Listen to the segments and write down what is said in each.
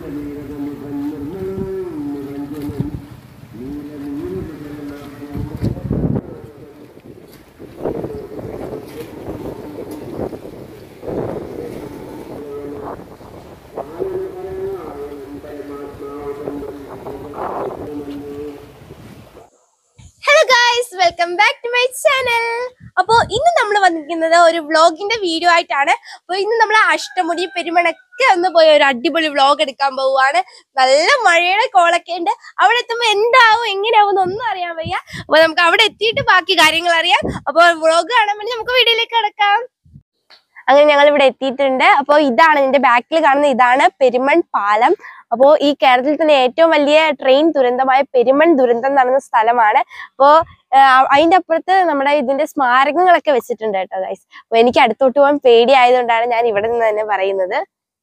Welcome back to my channel. അപ്പോൾ ഇന്ന് നമ്മൾ വന്നിരിക്കുന്നത് ഒരു വ്ളോഗിന്റെ വീഡിയോ ആയിട്ടാണ്. അപ്പോൾ ഇന്ന് നമ്മൾ അഷ്ടമുടി പെരുമണൊക്കെ ഒന്ന് പോയി ഒരു അടിപൊളി വ്ളോഗ് എടുക്കാൻ പോവുകയാണ്. നല്ല മഴയുടെ കോളൊക്കെ ഉണ്ട്. അവിടെ എത്തുമ്പോൾ എന്താവും എങ്ങനെയാവും എന്നൊന്നും അറിയാൻ വയ്യ. അപ്പോൾ നമുക്ക് അവിടെ എത്തിയിട്ട് ബാക്കി കാര്യങ്ങൾ അറിയാം. അപ്പോൾ വ്ളോഗ് കാണാൻ വേണ്ടി നമുക്ക് വീഡിയോയിലേക്ക് കിടക്കാം. അങ്ങനെ ഞങ്ങൾ ഇവിടെ എത്തിയിട്ടുണ്ട്. അപ്പോൾ ഇതാണ് ഇതിന്റെ ബാക്കിൽ കാണുന്ന ഇതാണ് പെരുമൺ പാലം. അപ്പോൾ ഈ കേരളത്തിൽ തന്നെ ഏറ്റവും വലിയ ട്രെയിൻ ദുരന്തമായ പെരുമൺ ദുരന്തം നടന്ന സ്ഥലമാണ്. അപ്പോൾ അതിന്റെ അപ്പുറത്ത് നമ്മുടെ ഇതിന്റെ സ്മാരകങ്ങളൊക്കെ വെച്ചിട്ടുണ്ട് കേട്ടോ ഗൈസ്. അപ്പൊ എനിക്ക് അടുത്തോട്ട് പോകാൻ പേടിയായതുകൊണ്ടാണ് ഞാൻ ഇവിടെ നിന്ന് തന്നെ പറയുന്നത്.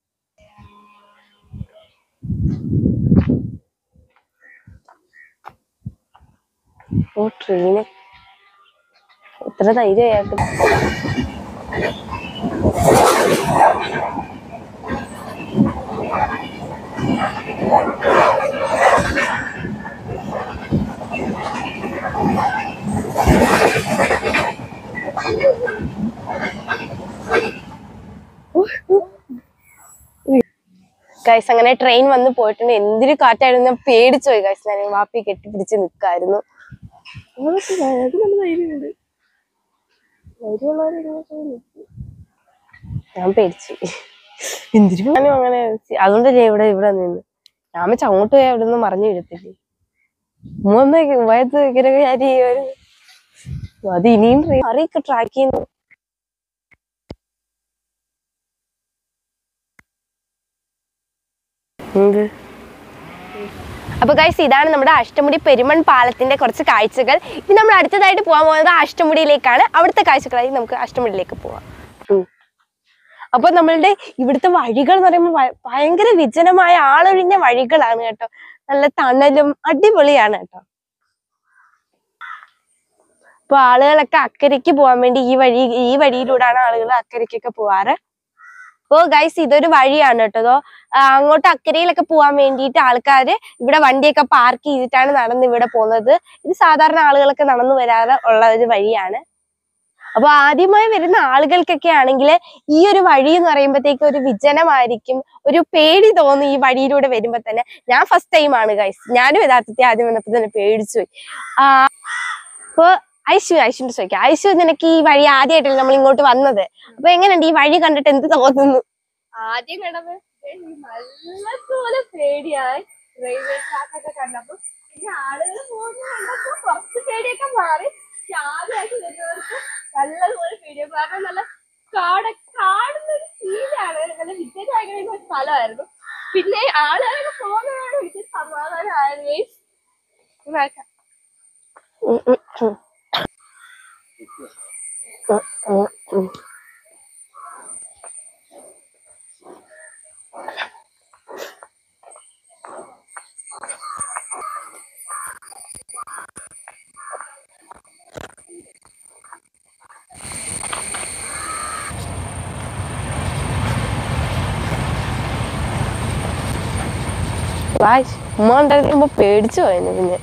ഓ ട്രെയിന് എത്ര ധൈര്യമായിട്ട് ഗൈസ് അങ്ങനെ ട്രെയിൻ വന്ന് പോയിട്ടുണ്ട്. എന്തൊരു കാറ്റായിരുന്നു, ഞാൻ പേടിച്ചു പോയി ഗൈസ്. ഞാൻ വാപ്പി കെട്ടിപ്പിടിച്ച് നിൽക്കായിരുന്നു. ഞാൻ പേടിച്ചു എന്തിനും അങ്ങനെ അതുകൊണ്ടല്ലേ ഇവിടെ നിന്ന് ഞാൻ അങ്ങോട്ട് പോയി അവിടെ നിന്ന് മറിഞ്ഞു വീഴത്തില്ലേ. മൂന്ന് വയസ്സ് അത് ഇനിയും അറിയൊക്കെ ട്രാക്ക് ചെയ്യുന്നു. അപ്പൊ ഗൈസ് ഇതാണ് നമ്മുടെ അഷ്ടമുടി പെരുമൺ പാലത്തിന്റെ കുറച്ച് കാഴ്ചകൾ. ഇനി നമ്മൾ അടുത്തതായിട്ട് പോകാൻ പോകുന്നത് അഷ്ടമുടിയിലേക്കാണ്. അവിടുത്തെ കാഴ്ചകളായി നമുക്ക് അഷ്ടമുടിയിലേക്ക് പോവാം. അപ്പൊ നമ്മളുടെ ഇവിടുത്തെ വഴികൾ എന്ന് പറയുമ്പോൾ ഭയങ്കര വിജനമായ ആളൊഴിഞ്ഞ വഴികളാണ് കേട്ടോ. നല്ല തണലും അടിപൊളിയാണ് കേട്ടോ. അപ്പൊ ആളുകളൊക്കെ അക്കരയ്ക്ക് പോകാൻ വേണ്ടി ഈ വഴിയിലൂടെയാണ് ആളുകൾ അക്കരയ്ക്കൊക്കെ പോവാറ്. അപ്പോ ഗൈസ് ഇതൊരു വഴിയാണ് കേട്ടോ. അങ്ങോട്ട് അക്കരയിലൊക്കെ പോകാൻ വേണ്ടിയിട്ട് ആൾക്കാര് ഇവിടെ വണ്ടിയൊക്കെ പാർക്ക് ചെയ്തിട്ടാണ് നടന്ന് ഇവിടെ പോകുന്നത്. ഇത് സാധാരണ ആളുകളൊക്കെ നടന്നു വരാറ് ഉള്ള ഒരു വഴിയാണ്. അപ്പൊ ആദ്യമായി വരുന്ന ആളുകൾക്കൊക്കെ ആണെങ്കിൽ ഈ ഒരു വഴി എന്ന് പറയുമ്പോഴത്തേക്ക് ഒരു വിജനമായിരിക്കും, ഒരു പേടി തോന്നും ഈ വഴിയിലൂടെ വരുമ്പോ തന്നെ. ഞാൻ ഫസ്റ്റ് ടൈം ആണ് ഗൈസ്, ഞാനും യഥാർത്ഥത്തിൽ ആദ്യം വന്നപ്പോ തന്നെ പേടിച്ചു പോയി. അപ്പൊ ഐശുവിന്റെ ചോദിക്കാം, ഐശു നിനക്ക് ഈ വഴി ആദ്യമായിട്ടല്ലേ നമ്മൾ ഇങ്ങോട്ട് വന്നത്, അപ്പൊ എങ്ങനെയുണ്ട് ഈ വഴി കണ്ടിട്ട് എന്ത് തോന്നുന്നു? ആദ്യം കണ്ടപ്പോ നല്ലപോലെ പേടിയായി. റെയിൽവേ ട്രാക്കൊക്കെ കണ്ടപ്പോ പിന്നെ ആളുകൾ പോകുന്ന കണ്ടപ്പോ കുറച്ച് പേടിയൊക്കെ മാറി. ആദ്യമായിട്ട് വരുന്നവർക്ക് നല്ലതുപോലെ പേടിയായി. കാരണം നല്ല കാണുന്നൊരു ഫീലാണ്, നല്ല വിജയമായിട്ടുള്ള ഒരു സ്ഥലമായിരുന്നു. പിന്നെ ആളുകളൊക്കെ പോകുന്നതാണ് എനിക്ക് സമാധാനമായത്. ഉമ്മ ഉണ്ടാകുമ്പോ പേടിച്ചു പോയെന്ന്. പിന്നെ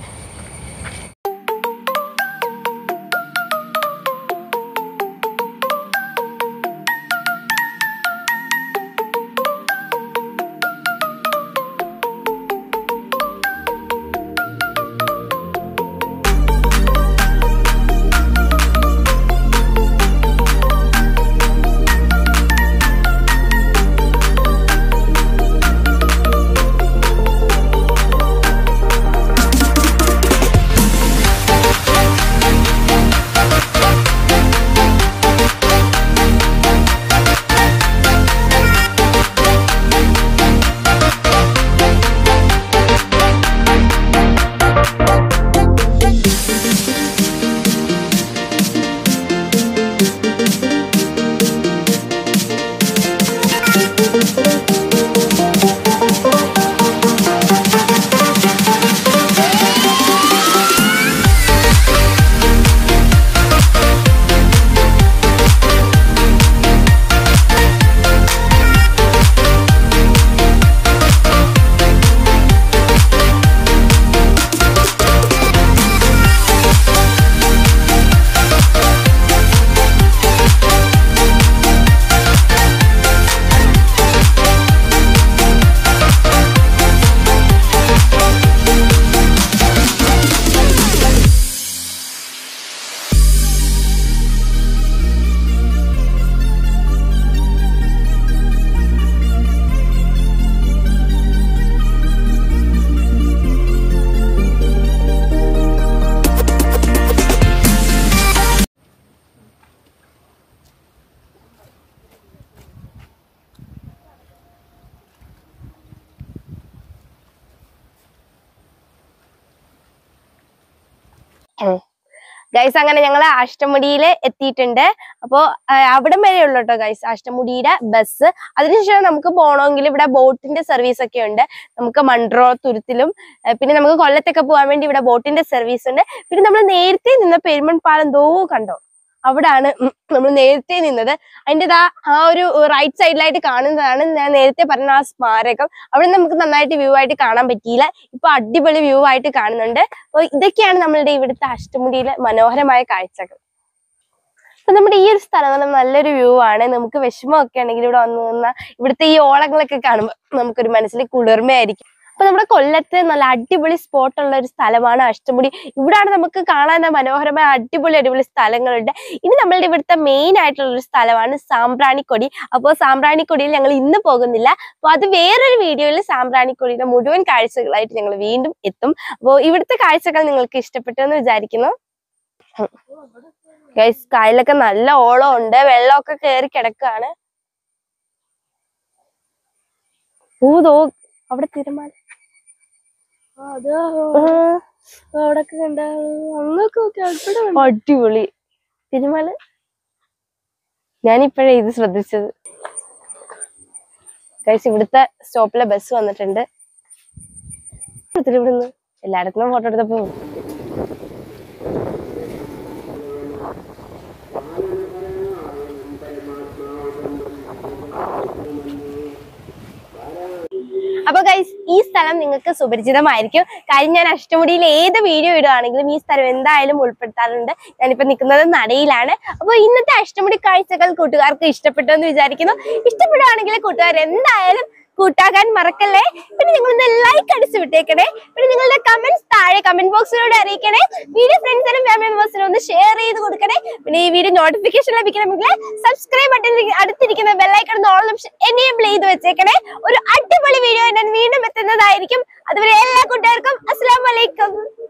ഗൈസ് അങ്ങനെ ഞങ്ങൾ അഷ്ടമുടിയിൽ എത്തിയിട്ടുണ്ട്. അപ്പോ അവിടം വരെ ഉള്ളു കേട്ടോ ഗൈസ് അഷ്ടമുടിയുടെ ബസ്. അതിനുശേഷം നമുക്ക് പോകണമെങ്കിൽ ഇവിടെ ബോട്ടിന്റെ സർവീസ് ഒക്കെ ഉണ്ട്. നമുക്ക് മൺട്രോ തുരുത്തിലും പിന്നെ നമുക്ക് കൊല്ലത്തൊക്കെ പോകാൻ വേണ്ടി ഇവിടെ ബോട്ടിന്റെ സർവീസ് ഉണ്ട്. പിന്നെ നമ്മൾ നേരത്തെ നിന്ന പെരുമൺപാലം കണ്ടോ, അവിടാണ് നമ്മൾ നേരത്തെ നിന്നത്. അതിൻ്റെ ആ ഒരു റൈറ്റ് സൈഡിലായിട്ട് കാണുന്നതാണ് ഞാൻ നേരത്തെ പറഞ്ഞ ആ സ്മാരകം. അവിടെ നമുക്ക് നന്നായിട്ട് വ്യൂ ആയിട്ട് കാണാൻ പറ്റിയില്ല. ഇപ്പൊ അടിപൊളി വ്യൂ ആയിട്ട് കാണുന്നുണ്ട്. അപ്പോൾ ഇതൊക്കെയാണ് നമ്മളുടെ ഇവിടുത്തെ അഷ്ടമുടിയിലെ മനോഹരമായ കാഴ്ചകൾ. അപ്പൊ നമ്മുടെ ഈ ഒരു സ്ഥലം നല്ലൊരു വ്യൂ ആണ്. നമുക്ക് വിഷമമൊക്കെ ആണെങ്കിൽ ഇവിടെ വന്നു നിന്നാൽ ഇവിടുത്തെ ഈ ഓളങ്ങളൊക്കെ കാണുമ്പോൾ നമുക്കൊരു മനസ്സിൽ കുളിർമയായിരിക്കും. അപ്പൊ നമ്മുടെ കൊല്ലത്ത് നല്ല അടിപൊളി സ്പോട്ട് ഉള്ള ഒരു സ്ഥലമാണ് അഷ്ടമുടി. ഇവിടാണ് നമുക്ക് കാണാൻ മനോഹരമായ അടിപൊളി സ്ഥലങ്ങളുണ്ട്. ഇനി നമ്മളുടെ ഇവിടുത്തെ മെയിൻ ആയിട്ടുള്ള ഒരു സ്ഥലമാണ് സാമ്പ്രാണിക്കൊടി. അപ്പോൾ സാമ്പ്രാണിക്കൊടിയിൽ ഞങ്ങൾ ഇന്ന് പോകുന്നില്ല. അപ്പൊ അത് വേറൊരു വീഡിയോയിൽ സാമ്പ്രാണിക്കൊടിയുടെ മുഴുവൻ കാഴ്ചകളായിട്ട് ഞങ്ങൾ വീണ്ടും എത്തും. അപ്പോൾ ഇവിടുത്തെ കാഴ്ചകൾ നിങ്ങൾക്ക് ഇഷ്ടപ്പെട്ടു എന്ന് വിചാരിക്കുന്നു. ഗൈസ് കായലൊക്കെ നല്ല ഓളം ഉണ്ട്, വെള്ളമൊക്കെ കയറി കിടക്കാണ്. അവിടെ തിരമാല അടിപൊളി തിരുമാല. ഞാനിപ്പോഴേ ഇത് ശ്രദ്ധിച്ചത്. ഗൈസ് ഇവിടുത്തെ സ്റ്റോപ്പിലെ ബസ് വന്നിട്ടുണ്ട്. ഇവിടുന്ന് എല്ലായിടത്തും ഫോട്ടോ എടുത്തപ്പോ അപ്പൊ ഗൈസ് ഈ സ്ഥലം നിങ്ങൾക്ക് സുപരിചിതമായിരിക്കും. കാര്യം ഞാൻ അഷ്ടമുടിയിൽ ഏത് വീഡിയോ ഇടുകയാണെങ്കിലും ഈ സ്ഥലം എന്തായാലും ഉൾപ്പെടുത്താറുണ്ട്. ഞാനിപ്പോ നിൽക്കുന്നത് നടയിലാണ്. അപ്പൊ ഇന്നത്തെ അഷ്ടമുടി കാഴ്ചകൾ കൂട്ടുകാർക്ക് ഇഷ്ടപ്പെട്ടു എന്ന് വിചാരിക്കുന്നു. ഇഷ്ടപ്പെടുകയാണെങ്കിൽ കൂട്ടുകാർ എന്തായാലും കൂട്ടാക്കാൻ മറക്കല്ലേ. പിന്നെ നിങ്ങളൊന്ന് ലൈക്ക് അടിച്ചു വിട്ടേക്കണേ. പിന്നെ നിങ്ങളുടെ കമന്റ്സ് താഴെ കമന്റ് ബോക്സിലൂടെ അറിയിക്കണേ. വീഡിയോ ഫ്രണ്ട്സിനും ഫാമിലി മെമ്പേഴ്സിനും ഒന്ന് ഷെയർ ചെയ്ത് കൊടുക്കണേ. പിന്നെ ഈ വീഡിയോ നോട്ടിഫിക്കേഷൻ ലഭിക്കണമെങ്കിൽ സബ്സ്ക്രൈബ് ബട്ടൺ അടുത്തിരിക്കുന്ന ബെല്ലൈക്കൺ ഓൾ ഓപ്ഷൻ എനേബിൾ ചെയ്ത് വെച്ചേക്കണേ. ഒരു അടിപൊളി വീഡിയോ ഞാൻ വീണ്ടും എത്തുന്നതായിരിക്കും. അതുവരെ എല്ലാ കൂട്ടുകാർക്കും അസ്സലാമു അലൈക്കും.